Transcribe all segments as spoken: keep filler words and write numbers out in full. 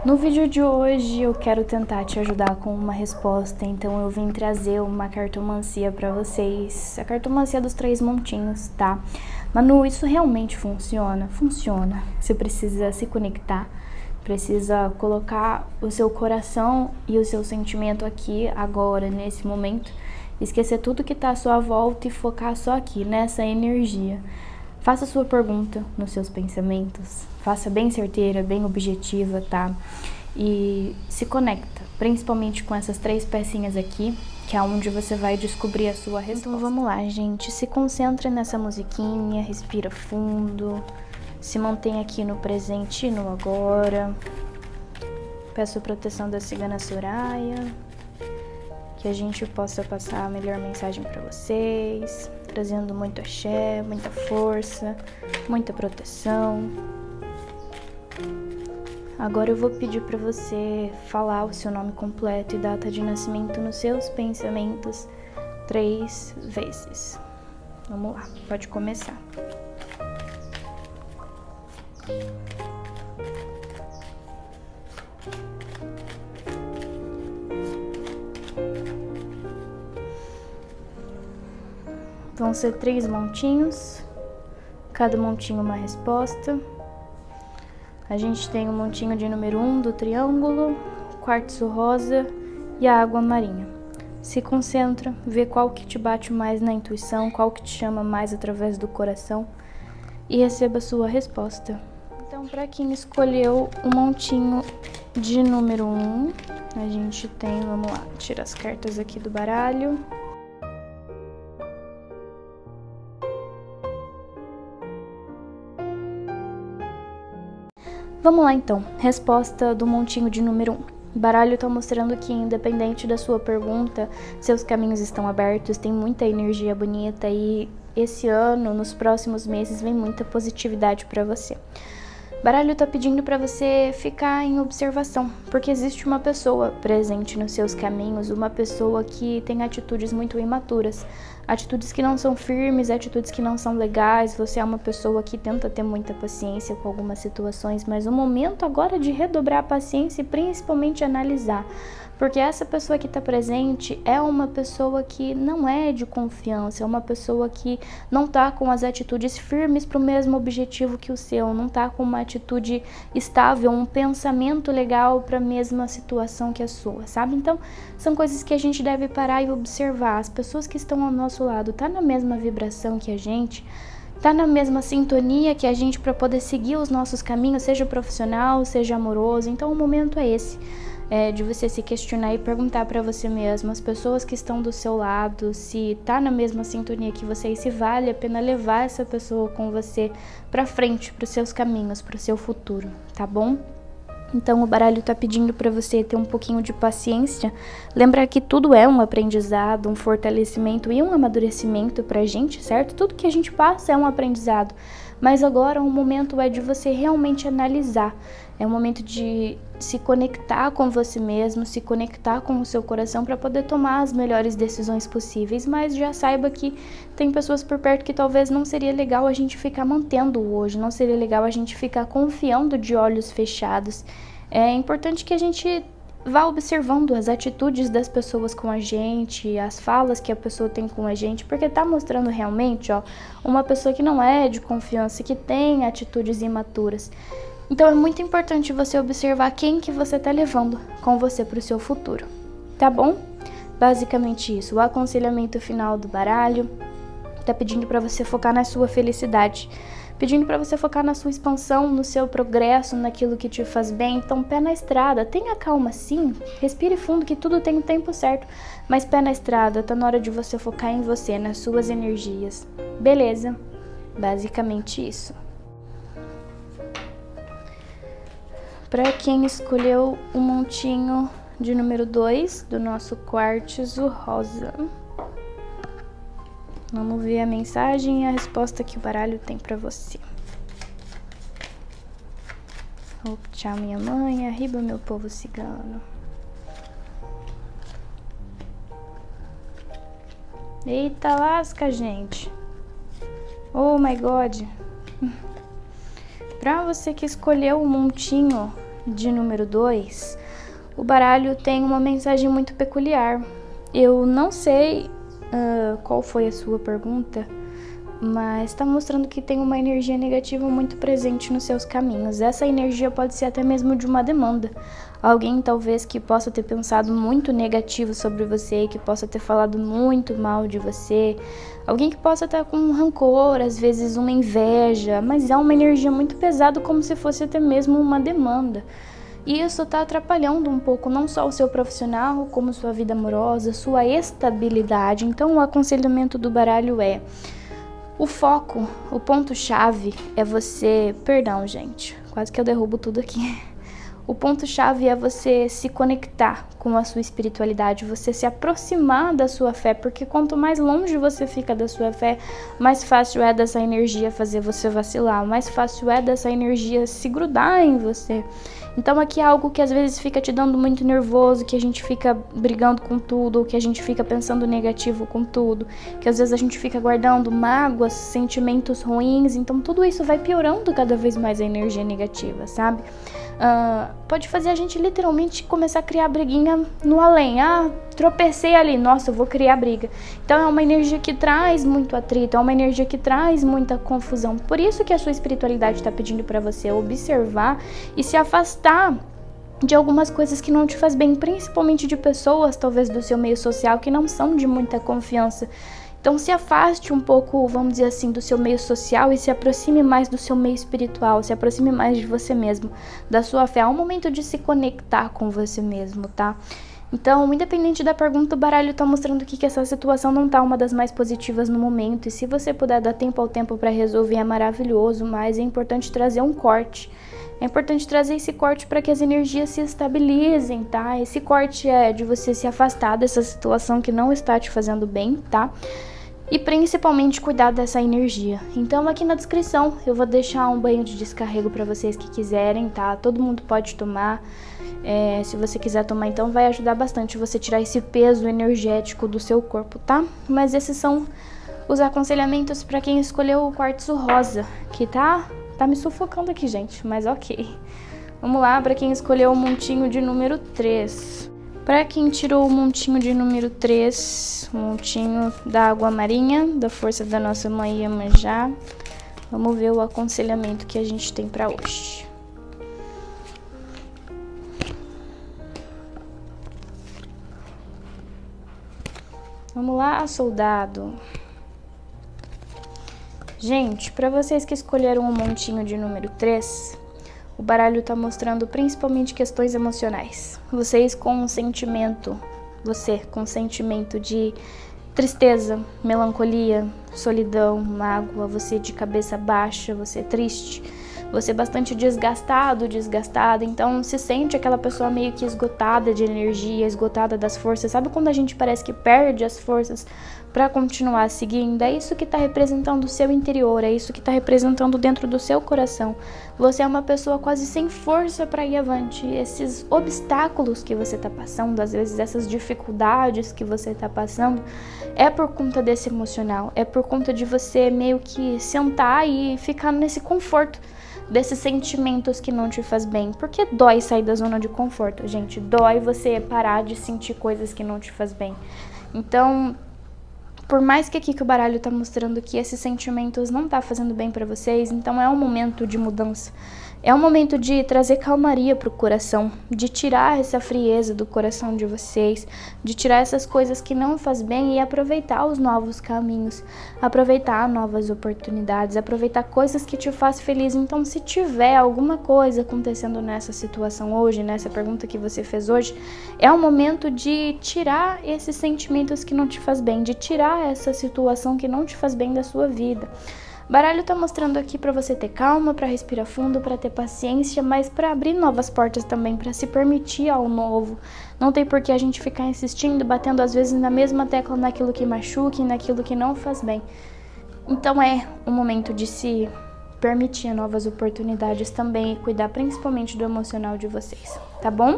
No vídeo de hoje eu quero tentar te ajudar com uma resposta, então eu vim trazer uma cartomancia pra vocês, a cartomancia dos três montinhos, tá? Manu, isso realmente funciona? Funciona. Você precisa se conectar, precisa colocar o seu coração e o seu sentimento aqui, agora, nesse momento, esquecer tudo que tá à sua volta e focar só aqui, nessa energia. Faça sua pergunta nos seus pensamentos, faça bem certeira, bem objetiva, tá? E se conecta, principalmente com essas três pecinhas aqui, que é onde você vai descobrir a sua resposta. Então vamos lá, gente, se concentre nessa musiquinha, respira fundo, se mantém aqui no presente e no agora. Peço a proteção da Cigana Soraya, que a gente possa passar a melhor mensagem para vocês, trazendo muito axé, muita força, muita proteção. Agora eu vou pedir para você falar o seu nome completo e data de nascimento nos seus pensamentos três vezes. Vamos lá, pode começar. Vão ser três montinhos, cada montinho uma resposta. A gente tem o montinho de número um do triângulo, quartzo rosa e a água marinha. Se concentra, vê qual que te bate mais na intuição, qual que te chama mais através do coração e receba a sua resposta. Então, para quem escolheu o montinho de número um, a gente tem, vamos lá, tira as cartas aqui do baralho. Vamos lá então, resposta do montinho de número um. O baralho está mostrando que, independente da sua pergunta, seus caminhos estão abertos, tem muita energia bonita e esse ano, nos próximos meses, vem muita positividade para você. O baralho está pedindo para você ficar em observação, porque existe uma pessoa presente nos seus caminhos, uma pessoa que tem atitudes muito imaturas, atitudes que não são firmes, atitudes que não são legais. Você é uma pessoa que tenta ter muita paciência com algumas situações, mas o momento agora é de redobrar a paciência e principalmente analisar, porque essa pessoa que está presente é uma pessoa que não é de confiança, é uma pessoa que não está com as atitudes firmes para o mesmo objetivo que o seu, não está com uma atitude estável, um pensamento legal para a mesma situação que a sua, sabe? Então, são coisas que a gente deve parar e observar. As pessoas que estão ao nosso lado tá na mesma vibração que a gente, tá na mesma sintonia que a gente para poder seguir os nossos caminhos, seja profissional, seja amoroso. Então, o momento é esse. É, de você se questionar e perguntar para você mesmo, as pessoas que estão do seu lado, se tá na mesma sintonia que você e se vale a pena levar essa pessoa com você para frente, para os seus caminhos, para o seu futuro, tá bom? Então o baralho tá pedindo para você ter um pouquinho de paciência, lembrar que tudo é um aprendizado, um fortalecimento e um amadurecimento pra gente, certo? Tudo que a gente passa é um aprendizado, mas agora o momento é de você realmente analisar, é o momento de se conectar com você mesmo, se conectar com o seu coração para poder tomar as melhores decisões possíveis, mas já saiba que tem pessoas por perto que talvez não seria legal a gente ficar mantendo hoje, não seria legal a gente ficar confiando de olhos fechados. É importante que a gente vá observando as atitudes das pessoas com a gente, as falas que a pessoa tem com a gente, porque tá mostrando realmente, ó, uma pessoa que não é de confiança, que tem atitudes imaturas. Então é muito importante você observar quem que você tá levando com você pro seu futuro, tá bom? Basicamente isso. O aconselhamento final do baralho tá pedindo para você focar na sua felicidade, pedindo para você focar na sua expansão, no seu progresso, naquilo que te faz bem. Então, pé na estrada, tenha calma sim, respire fundo que tudo tem o tempo certo, mas pé na estrada, tá na hora de você focar em você, nas suas energias, beleza? Basicamente isso. Para quem escolheu o montinho de número dois do nosso quartzo rosa, vamos ver a mensagem e a resposta que o baralho tem para você. Oh, tchau, minha mãe, arriba, meu povo cigano. Eita lasca, gente. Oh my God. Pra você que escolheu o montinho de número dois, o baralho tem uma mensagem muito peculiar. Eu não sei uh, qual foi a sua pergunta, mas está mostrando que tem uma energia negativa muito presente nos seus caminhos. Essa energia pode ser até mesmo de uma demanda. Alguém talvez que possa ter pensado muito negativo sobre você, que possa ter falado muito mal de você. Alguém que possa estar com um rancor, às vezes uma inveja, mas é uma energia muito pesada, como se fosse até mesmo uma demanda. E isso está atrapalhando um pouco não só o seu profissional, como sua vida amorosa, sua estabilidade. Então o aconselhamento do baralho é: o foco, o ponto-chave é você... Perdão, gente, quase que eu derrubo tudo aqui. O ponto-chave é você se conectar com a sua espiritualidade, você se aproximar da sua fé, porque quanto mais longe você fica da sua fé, mais fácil é dessa energia fazer você vacilar, mais fácil é dessa energia se grudar em você. Então aqui é algo que às vezes fica te dando muito nervoso, que a gente fica brigando com tudo, ou que a gente fica pensando negativo com tudo, que às vezes a gente fica guardando mágoas, sentimentos ruins, então tudo isso vai piorando cada vez mais a energia negativa, sabe? Uh, pode fazer a gente literalmente começar a criar briguinha no além. Ah, tropecei ali, nossa, eu vou criar briga. Então é uma energia que traz muito atrito, é uma energia que traz muita confusão. Por isso que a sua espiritualidade está pedindo para você observar e se afastar de algumas coisas que não te faz bem, principalmente de pessoas, talvez do seu meio social, que não são de muita confiança. Então se afaste um pouco, vamos dizer assim, do seu meio social e se aproxime mais do seu meio espiritual, se aproxime mais de você mesmo, da sua fé. É um momento de se conectar com você mesmo, tá? Então, independente da pergunta, o baralho tá mostrando aqui que essa situação não tá uma das mais positivas no momento. E se você puder dar tempo ao tempo para resolver, é maravilhoso, mas é importante trazer um corte. É importante trazer esse corte para que as energias se estabilizem, tá? Esse corte é de você se afastar dessa situação que não está te fazendo bem, tá? E principalmente cuidar dessa energia. Então aqui na descrição eu vou deixar um banho de descarrego para vocês que quiserem, tá? Todo mundo pode tomar. É, se você quiser tomar, então vai ajudar bastante você tirar esse peso energético do seu corpo, tá? Mas esses são os aconselhamentos para quem escolheu o quartzo rosa, que tá, tá me sufocando aqui, gente, mas ok. Vamos lá, para quem escolheu o montinho de número três. Para quem tirou o montinho de número três, o montinho da água marinha, da força da nossa mãe Iemanjá, vamos ver o aconselhamento que a gente tem para hoje. Vamos lá, soldado. Gente, para vocês que escolheram o montinho de número três, o baralho está mostrando principalmente questões emocionais. Vocês com um sentimento, você com um sentimento de tristeza, melancolia, solidão, mágoa, você de cabeça baixa, você triste, você bastante desgastado, desgastada, então se sente aquela pessoa meio que esgotada de energia, esgotada das forças. Sabe quando a gente parece que perde as forças para continuar seguindo? É isso que está representando o seu interior, é isso que está representando dentro do seu coração. Você é uma pessoa quase sem força para ir avante. Esses obstáculos que você está passando, às vezes essas dificuldades que você está passando, é por conta desse emocional, é por conta de você meio que sentar e ficar nesse conforto, desses sentimentos que não te faz bem. Porque dói sair da zona de conforto, gente. Dói você parar de sentir coisas que não te faz bem. Então, por mais que aqui que o baralho tá mostrando que esses sentimentos não tá fazendo bem pra vocês, então é um momento de mudança. É um momento de trazer calmaria pro coração, de tirar essa frieza do coração de vocês, de tirar essas coisas que não faz bem e aproveitar os novos caminhos, aproveitar novas oportunidades, aproveitar coisas que te faz feliz. Então, se tiver alguma coisa acontecendo nessa situação hoje, nessa pergunta que você fez hoje, é um momento de tirar esses sentimentos que não te faz bem, de tirar essa situação que não te faz bem da sua vida. O baralho tá mostrando aqui para você ter calma, para respirar fundo, para ter paciência, mas para abrir novas portas também, para se permitir ao novo. Não tem por que a gente ficar insistindo, batendo às vezes na mesma tecla, naquilo que machuca e naquilo que não faz bem. Então é um momento de se permitir novas oportunidades também e cuidar principalmente do emocional de vocês, tá bom?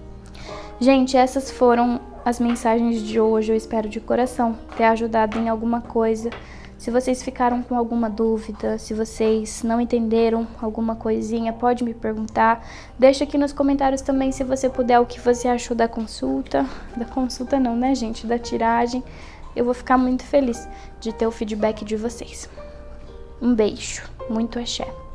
Gente, essas foram as mensagens de hoje. Eu espero de coração ter ajudado em alguma coisa. Se vocês ficaram com alguma dúvida, se vocês não entenderam alguma coisinha, pode me perguntar. Deixa aqui nos comentários também, se você puder, o que você achou da consulta. Da consulta não, né, gente? Da tiragem. Eu vou ficar muito feliz de ter o feedback de vocês. Um beijo. Muito axé.